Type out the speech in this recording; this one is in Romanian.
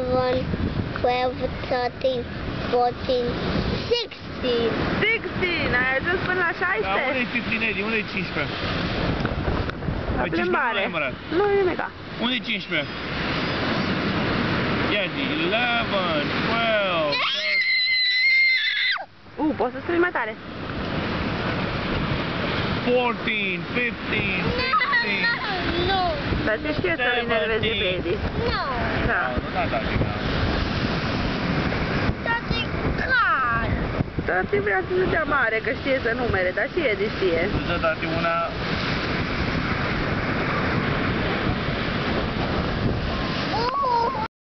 11, 12, 13, 14, 16. 16! Ai ajuns până la 16? Da, unde-i 15, Eddie? Unde-i 15? La Păi 15 plimbare. nu ai numărat. Nu e nimica. Unde-i 15? Ia zi, 11, 12... Poți să strâni mai tare. 14, 15, 16... No. Dar ce știe să-l enervezi pe Eddie? No. Da. Nu, da, tati, da. Tati, clar. Tati vrea să se dea mare, că știe să numere, dar și Eddie știe. Dă, tati, una...